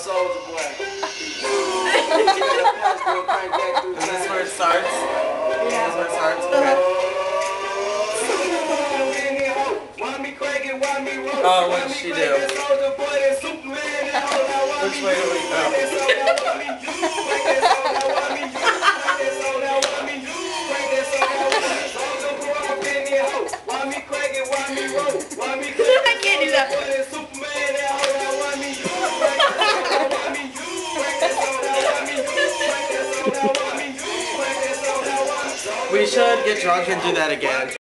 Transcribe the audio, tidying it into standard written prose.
Soulja Boy. Is this where it starts? Yeah. Is this where it starts? Okay. Oh, what did she do? Which way do we go? I can't do that. We should get drunk and do that again.